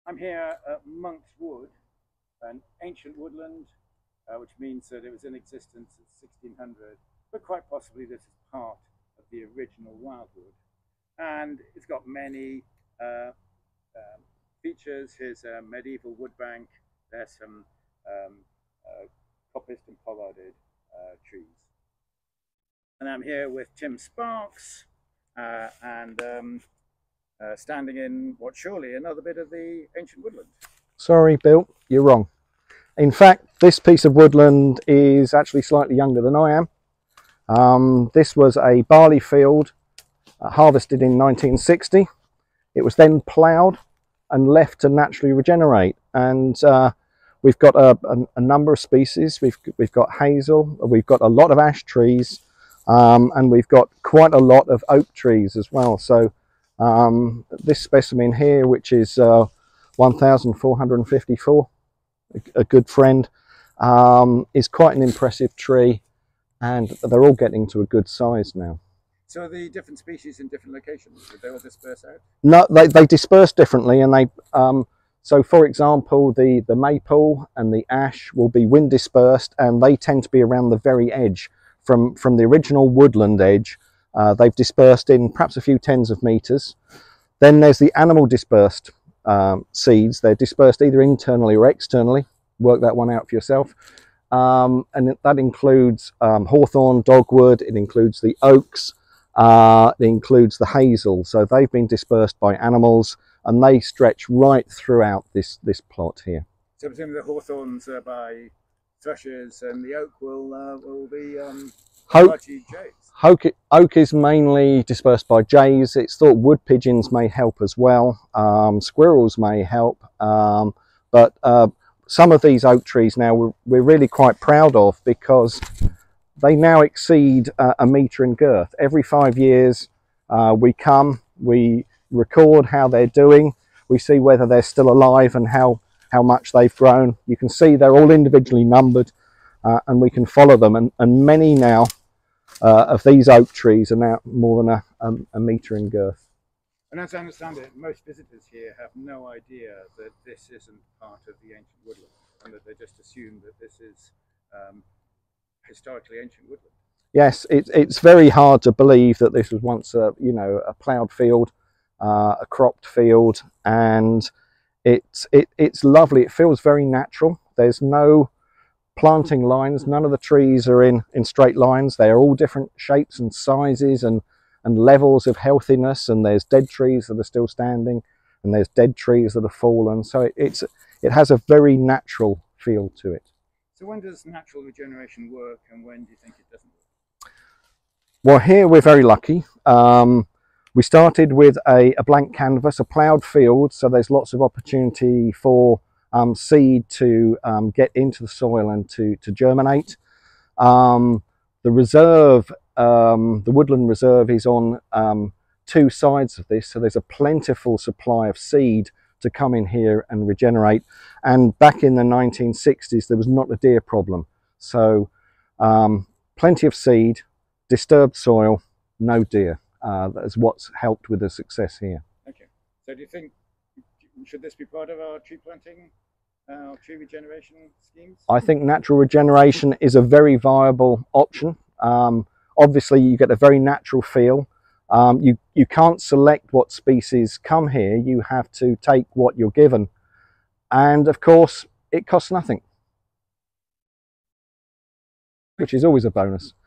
I'm here at Monk's Wood, an ancient woodland, which means that it was in existence at 1600, but quite possibly this is part of the original wildwood. And it's got many features. Here's a medieval wood bank. There's some coppiced and pollarded trees. And I'm here with Tim Sparks and standing in what's surely another bit of the ancient woodland. Sorry, Bill, you're wrong. In fact, this piece of woodland is actually slightly younger than I am. This was a barley field harvested in 1960. It was then ploughed and left to naturally regenerate. And we've got a number of species. We've got hazel, we've got a lot of ash trees, and we've got quite a lot of oak trees as well. So this specimen here, which is 1454, a good friend, is quite an impressive tree, and they're all getting to a good size now. So are the different species in different locations? Did they all disperse out? No, they disperse differently, and they so for example the maple and the ash will be wind dispersed, and they tend to be around the very edge from the original woodland edge. They've dispersed in perhaps a few tens of meters. Then there's the animal dispersed seeds. They're dispersed either internally or externally. Work that one out for yourself. And that includes hawthorn, dogwood, it includes the oaks, it includes the hazel. So they've been dispersed by animals, and they stretch right throughout this plot here. So presumably the hawthorns are by thrushes, and the oak will be largely jays. Oak is mainly dispersed by jays. It's thought wood pigeons may help as well. Squirrels may help, but some of these oak trees now we're really quite proud of, because they now exceed a metre in girth. Every 5 years we come, we record how they're doing, we see whether they're still alive and how much they've grown. You can see they're all individually numbered, and we can follow them, and many now of these oak trees are now more than a metre in girth. And as I understand it, most visitors here have no idea that this isn't part of the ancient woodland, and that they just assume that this is historically ancient woodland. Yes, it's very hard to believe that this was once a ploughed field, a cropped field, and it's lovely. It feels very natural. There's no planting lines. None of the trees are in straight lines. They are all different shapes and sizes and levels of healthiness, and there's dead trees that are still standing, and there's dead trees that have fallen. So it has a very natural feel to it. So when does natural regeneration work, and when do you think it doesn't work? Well, here we're very lucky. We started with a blank canvas, a ploughed field, so there's lots of opportunity for seed to get into the soil and to germinate. The reserve, the woodland reserve, is on two sides of this, so there's a plentiful supply of seed to come in here and regenerate. And back in the 1960s there was not a deer problem, so plenty of seed, disturbed soil, no deer. That is what's helped with the success here. Okay, so do you think, should this be part of our tree planting, tree regeneration schemes? I think natural regeneration is a very viable option. Obviously you get a very natural feel. You can't select what species come here. You have to take what you're given, and of course it costs nothing, which is always a bonus.